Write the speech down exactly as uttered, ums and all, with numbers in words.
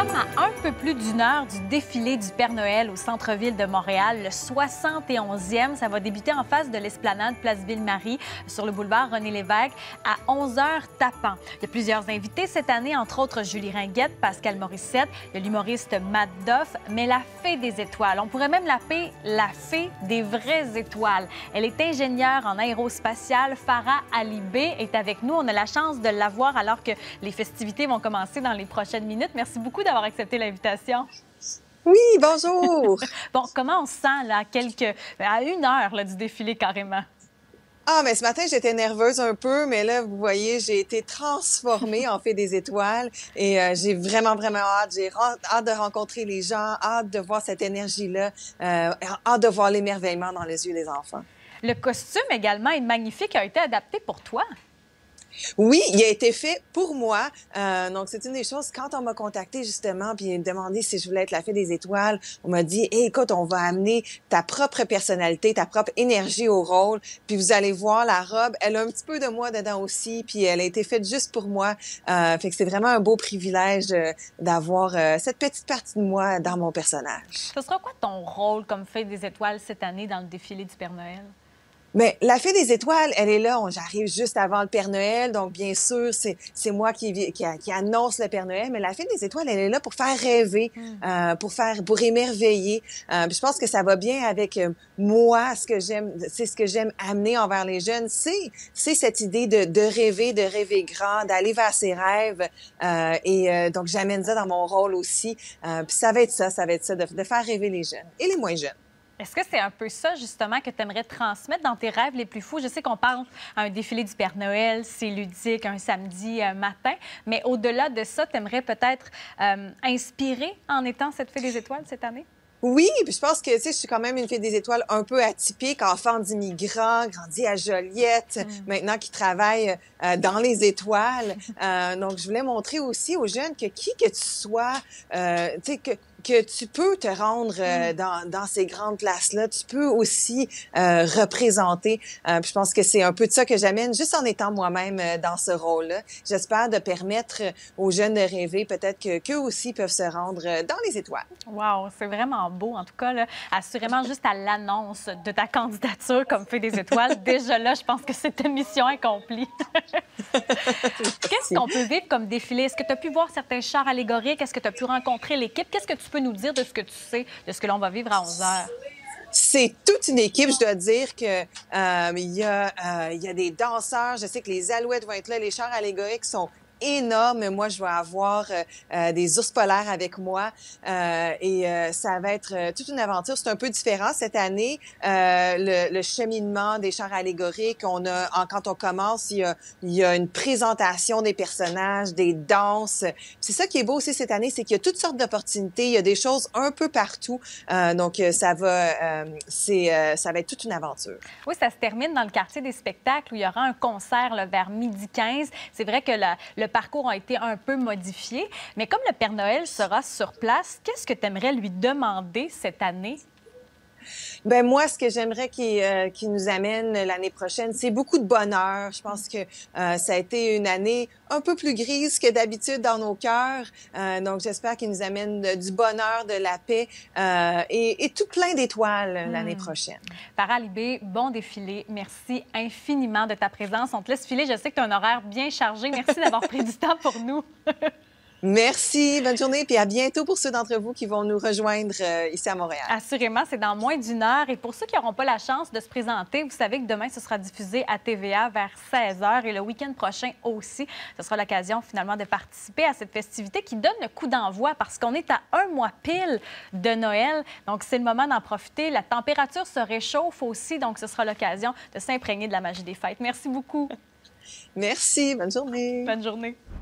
sommes à un peu plus d'une heure du défilé du Père Noël au centre-ville de Montréal, le soixante et onzième. Ça va débuter en face de l'esplanade Place Ville-Marie sur le boulevard René-Lévesque à onze heures tapant. Il y a plusieurs invités cette année, entre autres Julie Ringuette, Pascal Morissette, il y a l'humoriste Matt Doff, mais la fée des étoiles. On pourrait même l'appeler la fée des vraies étoiles. Elle est ingénieure en aérospatiale. Farah Alibé est avec nous. On a la chance de la voir alors que les festivités vont commencer dans les prochaines minutes. Merci beaucoup d'avoir accepté l'invitation. Oui, bonjour! Bon, comment on se sent là, à, quelques... à une heure là, du défilé carrément? Ah, mais ce matin, j'étais nerveuse un peu, mais là, vous voyez, j'ai été transformée en fée des étoiles et euh, j'ai vraiment, vraiment hâte. J'ai hâte de rencontrer les gens, hâte de voir cette énergie-là, euh, hâte de voir l'émerveillement dans les yeux des enfants. Le costume également est magnifique, a été adapté pour toi. Oui, il a été fait pour moi. Euh, donc, c'est une des choses, quand on m'a contacté justement puis demandé si je voulais être la fée des étoiles, on m'a dit, hey, écoute, on va amener ta propre personnalité, ta propre énergie au rôle, puis vous allez voir, la robe, elle a un petit peu de moi dedans aussi, puis elle a été faite juste pour moi. Euh, fait que c'est vraiment un beau privilège euh, d'avoir euh, cette petite partie de moi dans mon personnage. Ce sera quoi ton rôle comme fée des étoiles cette année dans le défilé du Père Noël? Mais la fée des étoiles, elle est là. J'arrive juste avant le Père Noël, donc bien sûr, c'est c'est moi qui, qui qui annonce le Père Noël. Mais la fée des étoiles, elle est là pour faire rêver, mm. euh, pour faire, pour émerveiller. Euh, je pense que ça va bien avec euh, moi, ce que j'aime, c'est ce que j'aime amener envers les jeunes, c'est c'est cette idée de de rêver, de rêver grand, d'aller vers ses rêves. Euh, et euh, donc j'amène ça dans mon rôle aussi. Euh, puis ça va être ça, ça va être ça, de, de faire rêver les jeunes et les moins jeunes. Est-ce que c'est un peu ça, justement, que tu aimerais transmettre dans tes rêves les plus fous? Je sais qu'on parle à un défilé du Père Noël, c'est ludique, un samedi euh, matin, mais au-delà de ça, tu aimerais peut-être euh, inspirer en étant cette fée des étoiles cette année? Oui, puis je pense que, tu sais, je suis quand même une fille des étoiles un peu atypique, enfant d'immigrants, grandi à Joliette, mm. maintenant qui travaille euh, dans les étoiles. Euh, donc, je voulais montrer aussi aux jeunes que qui que tu sois, euh, tu sais, que que tu peux te rendre euh, dans, dans ces grandes places-là. Tu peux aussi euh, représenter. Euh, puis je pense que c'est un peu de ça que j'amène, juste en étant moi-même euh, dans ce rôle-là. J'espère de permettre aux jeunes de rêver, peut-être que qu'eux aussi peuvent se rendre dans les étoiles. Wow, c'est vraiment beau. En tout cas, là, assurément, juste à l'annonce de ta candidature comme fée des étoiles, déjà là, je pense que c'est une mission accomplie. Qu'est-ce qu'on peut vivre comme défilé? Est-ce que tu as pu voir certains chars allégoriques? Est-ce que tu as pu rencontrer l'équipe? Qu'est-ce que tu peux nous dire de ce que tu sais, de ce que l'on va vivre à onze heures? C'est toute une équipe. Je dois dire que euh, il y a euh, il y a des danseurs. Je sais que les alouettes vont être là. Les chars allégoriques sont énorme. Moi, je vais avoir euh, euh, des ours polaires avec moi euh, et euh, ça va être euh, toute une aventure. C'est un peu différent cette année. Euh, le, le cheminement des chars allégoriques, on a, en, quand on commence, il y a, il y a une présentation des personnages, des danses. C'est ça qui est beau aussi cette année, c'est qu'il y a toutes sortes d'opportunités. Il y a des choses un peu partout. Euh, donc, ça va, euh, c'est, euh, ça va être toute une aventure. Oui, ça se termine dans le quartier des spectacles où il y aura un concert là, vers midi quinze. C'est vrai que la, le parcours a été un peu modifié, mais comme le Père Noël sera sur place, qu'est-ce que tu aimerais lui demander cette année? Ben moi, ce que j'aimerais qu'il euh, qu'il nous amène l'année prochaine, c'est beaucoup de bonheur. Je pense que euh, ça a été une année un peu plus grise que d'habitude dans nos cœurs. Euh, donc, j'espère qu'il nous amène de, du bonheur, de la paix euh, et, et tout plein d'étoiles mmh. l'année prochaine. Farah Alibé, bon défilé. Merci infiniment de ta présence. On te laisse filer. Je sais que tu as un horaire bien chargé. Merci d'avoir pris du temps pour nous. Merci, bonne journée, puis à bientôt pour ceux d'entre vous qui vont nous rejoindre euh, ici à Montréal. Assurément, c'est dans moins d'une heure. Et pour ceux qui n'auront pas la chance de se présenter, vous savez que demain, ce sera diffusé à T V A vers seize heures et le week-end prochain aussi. Ce sera l'occasion finalement de participer à cette festivité qui donne le coup d'envoi parce qu'on est à un mois pile de Noël. Donc, c'est le moment d'en profiter. La température se réchauffe aussi, donc ce sera l'occasion de s'imprégner de la magie des fêtes. Merci beaucoup. Merci, bonne journée. Bonne journée.